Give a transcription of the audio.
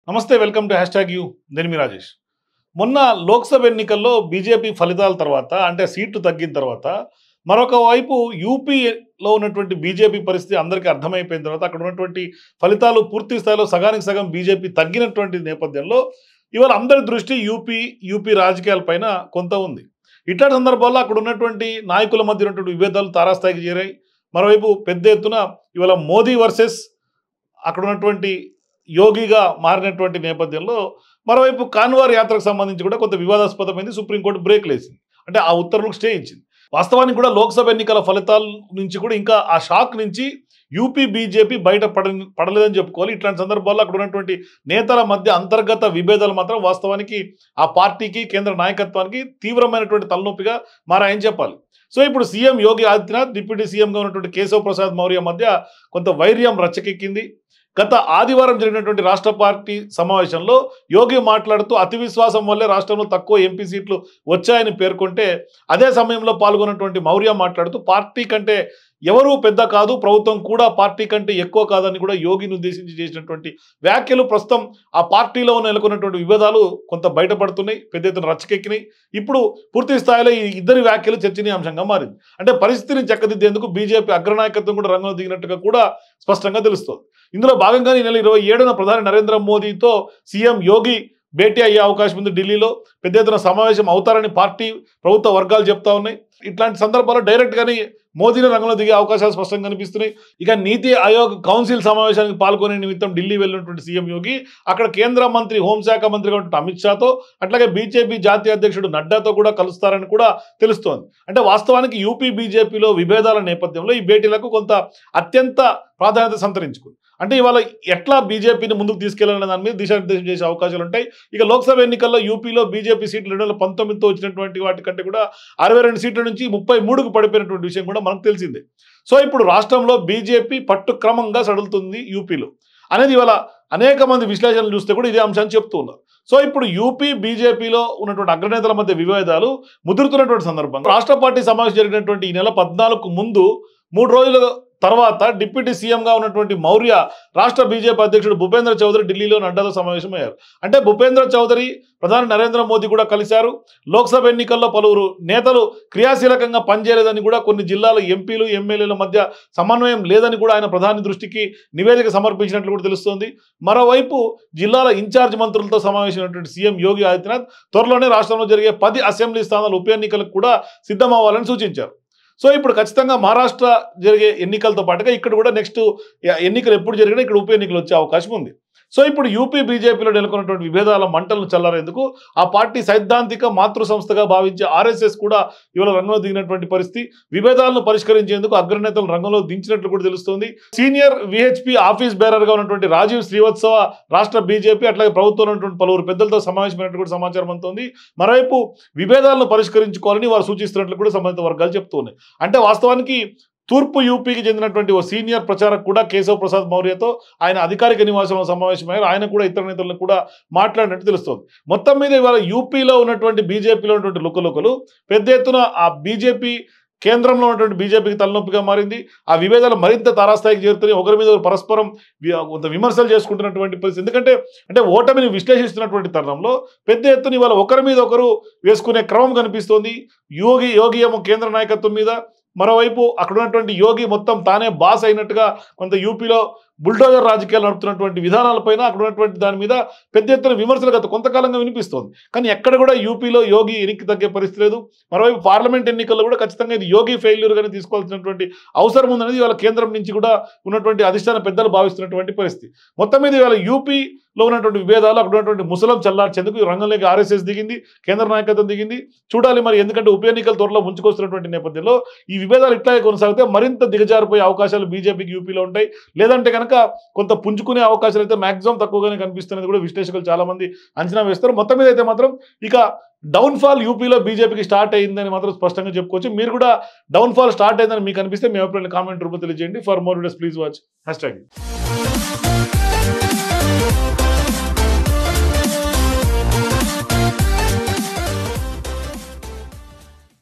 నమస్తే, welcome to #you. నేను మీ రాజేష్. మొన్న లోక్సభ ఎన్నికల్లో బీజేపీ ఫలితాల తర్వాత, అంటే సీట్లు తగ్గిన తర్వాత, మరొక వైపు యూపీలో ఉన్నటువంటి బీజేపీ పరిస్థితి అందరికీ అర్థమైపోయిన తర్వాత, అక్కడ ఉన్నటువంటి ఫలితాలు పూర్తి స్థాయిలో సగానికి సగం బీజేపీ తగ్గినటువంటి నేపథ్యంలో ఇవాళ అందరి దృష్టి యూపీ రాజకీయాలపైన కొంత ఉంది. ఇట్లాంటి సందర్భాల్లో అక్కడ ఉన్నటువంటి నాయకుల మధ్య ఉన్నటువంటి విభేదాలు తారాస్థాయికి చేరాయి. మరోవైపు పెద్ద ఎత్తున ఇవాళ మోదీ వర్సెస్ అక్కడ ఉన్నటువంటి యోగిగా మారినటువంటి నేపథ్యంలో మరోవైపు కాన్వార్ యాత్రకు సంబంధించి కూడా కొంత వివాదాస్పదమైంది. సుప్రీంకోర్టు బ్రేక్ లేసింది, అంటే ఆ ఉత్తర్వులకు స్టే ఇచ్చింది. వాస్తవానికి కూడా లోక్సభ ఎన్నికల ఫలితాల నుంచి కూడా ఇంకా ఆ షాక్ నుంచి యూపీ బీజేపీ పడలేదని చెప్పుకోవాలి. ఇట్లాంటి సందర్భాల్లో అక్కడ ఉన్నటువంటి నేతల మధ్య అంతర్గత విభేదాలు మాత్రం వాస్తవానికి ఆ పార్టీకి, కేంద్ర నాయకత్వానికి తీవ్రమైనటువంటి తలనొప్పిగా మారాయని చెప్పాలి. సో ఇప్పుడు సీఎం యోగి ఆదిత్యనాథ్, డిప్యూటీ సీఎంగా ఉన్నటువంటి కేశవ్ ప్రసాద్ మౌర్య మధ్య కొంత వైర్యం రచ్చకెక్కింది. గత ఆదివారం జరిగినటువంటి రాష్ట్ర పార్టీ సమావేశంలో యోగి మాట్లాడుతూ అతి విశ్వాసం వల్లే రాష్ట్రంలో తక్కువ ఎంపీ సీట్లు వచ్చాయని పేర్కొంటే, అదే సమయంలో పాల్గొన్నటువంటి మౌర్య మాట్లాడుతూ పార్టీ కంటే ఎవరూ పెద్ద కాదు, ప్రభుత్వం కూడా పార్టీ కంటే ఎక్కువ కాదని కూడా యోగిని ఉద్దేశించి చేసినటువంటి వ్యాఖ్యలు ప్రస్తుతం ఆ పార్టీలో నెలకొన్నటువంటి విభేదాలు కొంత బయటపడుతున్నాయి, పెద్ద ఎత్తున రచ్చకెక్కినాయి. ఇప్పుడు పూర్తి స్థాయిలో ఈ ఇద్దరి వ్యాఖ్యలు చర్చనీయాంశంగా మారింది. అంటే పరిస్థితిని చక్కదిద్దేందుకు బీజేపీ అగ్రనాయకత్వం కూడా రంగంలో దిగినట్టుగా కూడా స్పష్టంగా తెలుస్తోంది. ఇందులో భాగంగానే ఈ నెల 27న ప్రధాని నరేంద్ర మోదీతో సీఎం యోగి భేటీ అయ్యే అవకాశం ఉంది. ఢిల్లీలో పెద్ద ఎత్తున సమావేశం అవుతారని పార్టీ ప్రభుత్వ వర్గాలు చెప్తా ఉన్నాయి. ఇట్లాంటి సందర్భాల్లో డైరెక్ట్గానే మోదీని రంగంలో దిగే అవకాశాలు స్పష్టంగా కనిపిస్తున్నాయి. ఇక నీతి ఆయోగ్ కౌన్సిల్ సమావేశానికి పాల్గొనే నిమిత్తం ఢిల్లీ వెళ్ళినటువంటి సీఎం యోగి అక్కడ కేంద్ర మంత్రి, హోంశాఖ మంత్రిగా ఉన్నటువంటి అమిత్ షాతో, అట్లాగే బీజేపీ జాతీయ అధ్యక్షుడు నడ్డాతో కూడా కలుస్తారని కూడా తెలుస్తోంది. అంటే వాస్తవానికి యూపీ బీజేపీలో విభేదాల నేపథ్యంలో ఈ భేటీలకు కొంత అత్యంత ప్రాధాన్యత సంతరించుకుంది. అంటే ఇవాళ ఎట్లా బీజేపీని ముందుకు తీసుకెళ్లాలనే దాని మీద దిశానిర్దేశం చేసే అవకాశాలు ఉంటాయి. ఇక లోక్సభ ఎన్నికల్లో యూపీలో బీజేపీ సీట్లు 2019తో వచ్చినటువంటి వాటికంటే కూడా 62 సీట్ల నుంచి 33కు పడిపోయినటువంటి విషయం కూడా మనకు తెలిసిందే. సో ఇప్పుడు రాష్ట్రంలో బీజేపీ పట్టు క్రమంగా సడులుతుంది యూపీలో అనేది ఇవాళ అనేక మంది విశ్లేషణలు చూస్తే కూడా ఇదే అంశాన్ని చెప్తూ ఉన్నారు. సో ఇప్పుడు యూపీ బీజేపీలో ఉన్నటువంటి అగ్రనేతల మధ్య విభేదాలు ముదురుతున్నటువంటి సందర్భంగా రాష్ట్ర పార్టీ సమావేశం జరిగినటువంటి ఈ నెల 14కు ముందు 3 రోజుల తర్వాత డిప్యూటీ సీఎంగా ఉన్నటువంటి మౌర్య రాష్ట్ర బీజేపీ అధ్యక్షుడు భూపేంద్ర చౌదరి ఢిల్లీలో నడ్డాతో సమావేశమయ్యారు. అంటే భూపేంద్ర చౌదరి ప్రధాని నరేంద్ర మోదీ కూడా కలిశారు. లోక్సభ ఎన్నికల్లో పలువురు నేతలు క్రియాశీలకంగా పనిచేయలేదని కూడా, కొన్ని జిల్లాల ఎంపీలు, ఎమ్మెల్యేల మధ్య సమన్వయం లేదని కూడా ఆయన ప్రధాని దృష్టికి నివేదిక సమర్పించినట్లు కూడా తెలుస్తోంది. మరోవైపు జిల్లాల ఇన్ఛార్జ్ మంత్రులతో సమావేశమైనటువంటి సీఎం యోగి ఆదిత్యనాథ్ త్వరలోనే రాష్ట్రంలో జరిగే 10 అసెంబ్లీ స్థానాల ఉప ఎన్నికలకు కూడా సిద్ధమవ్వాలని సూచించారు. సో ఇప్పుడు ఖచ్చితంగా మహారాష్ట్ర జరిగే ఎన్నికలతో పాటుగా ఇక్కడ కూడా నెక్స్ట్ ఎన్నికలు ఎప్పుడు జరిగినా ఇక్కడ ఉప ఎన్నికలు వచ్చే అవకాశం ఉంది. సో ఇప్పుడు యూపీ బీజేపీలో నెలకొన్నటువంటి విభేదాల మంటలను చల్లారేందుకు ఆ పార్టీ సైద్ధాంతిక మాతృ సంస్థగా భావించే ఆర్ఎస్ఎస్ కూడా ఇవాళ రంగంలో దిగినటువంటి పరిస్థితి. విభేదాలను పరిష్కరించేందుకు అగ్రనేతలు రంగంలో దించినట్లు కూడా తెలుస్తోంది. సీనియర్ విహెచ్పి ఆఫీస్ బేరర్గా ఉన్నటువంటి రాజీవ్ శ్రీవత్సవ రాష్ట్ర బీజేపీ, అట్లాగే ప్రభుత్వంలో ఉన్నటువంటి పలువురు పెద్దలతో సమావేశమైనట్టు కూడా సమాచారం అందుతోంది. మరోవైపు విభేదాలను పరిష్కరించుకోవాలని వారు సూచిస్తున్నట్లు కూడా సంబంధిత వర్గాలు చెప్తున్నాయి. అంటే వాస్తవానికి తూర్పు యూపీకి చెందినటువంటి ఓ సీనియర్ ప్రచారక్ కూడా కేశవ్ ప్రసాద్ మౌర్యతో ఆయన అధికారిక నివాసంలో సమావేశమయ్యారు. ఆయన కూడా ఇతర నేతలను కూడా మాట్లాడినట్టు తెలుస్తోంది. మొత్తం మీద ఇవాళ యూపీలో ఉన్నటువంటి బీజేపీలో ఉన్నటువంటి లుకలుకలు పెద్ద ఎత్తున ఆ బీజేపీ కేంద్రంలో ఉన్నటువంటి బీజేపీకి తలనొప్పిగా మారింది. ఆ విభేదాలు మరింత తారాస్థాయికి చేరుతున్నాయి. ఒకరి మీద పరస్పరం కొంత విమర్శలు చేసుకుంటున్నటువంటి పరిస్థితి. ఎందుకంటే ఓటమిని విశ్లేషిస్తున్నటువంటి తరుణంలో పెద్ద ఎత్తున ఇవాళ ఒకరి మీద ఒకరు వేసుకునే క్రమం కనిపిస్తోంది. యోగి ఏమో కేంద్ర నాయకత్వం మీద, మరోవైపు అక్కడ ఉన్నటువంటి యోగి మొత్తం తానే బాస్ అయినట్టుగా కొంత యూపీలో బుల్డోజర్ రాజకీయాలు నడుపుతున్నటువంటి విధానాలపైన అక్కడ ఉన్నటువంటి దాని మీద పెద్ద ఎత్తున విమర్శలు గత కొంతకాలంగా వినిపిస్తోంది. కానీ ఎక్కడ కూడా యూపీలో యోగి ఎనికి తగ్గే పరిస్థితి లేదు. మరోవైపు పార్లమెంట్ ఎన్నికల్లో కూడా ఖచ్చితంగా ఇది యోగి ఫెయిల్యూర్గానే తీసుకోవాల్సినటువంటి అవసరం ఉందనేది ఇవాళ కేంద్రం నుంచి కూడా ఉన్నటువంటి అధిష్టాన పెద్దలు భావిస్తున్నటువంటి పరిస్థితి. మొత్తం మీద ఇవాళ యూపీలో ఉన్నటువంటి విభేదాలు, అక్కడ ఉన్నటువంటి ముసలం చల్లార్చేందుకు రంగంలోకి ఆర్ఎస్ఎస్ దిగింది, కేంద్ర నాయకత్వం దిగింది. చూడాలి మరి, ఎందుకంటే ఉప ఎన్నికల త్వరలో ముంచుకొస్తున్నటువంటి నేపథ్యంలో ఈ విభేదాలు ఇట్లాగే కొనసాగితే మరింత దిగజారిపోయే అవకాశాలు బీజేపీకి యూపీలో ఉంటాయి. లేదంటే కనుక కొంత పుంజుకునే అవకాశాలు అయితే మాక్సిమం తక్కువగానే కనిపిస్తున్నది కూడా విశ్లేషకులు చాలా మంది అంచనా వేస్తారు. మొత్తం మీద అయితే మాత్రం ఇక డౌన్ఫాల్ యూపీలో బీజేపీకి స్టార్ట్ అయిందని మాత్రం స్పష్టంగా చెప్పుకోవచ్చు. మీరు కూడా డౌన్ఫాల్ స్టార్ట్ అయిందని మీకు అనిపిస్తే మీ అభిప్రాయాన్ని కామెంట్ రూపంలో తెలియజేయండి. For more videos please watch #.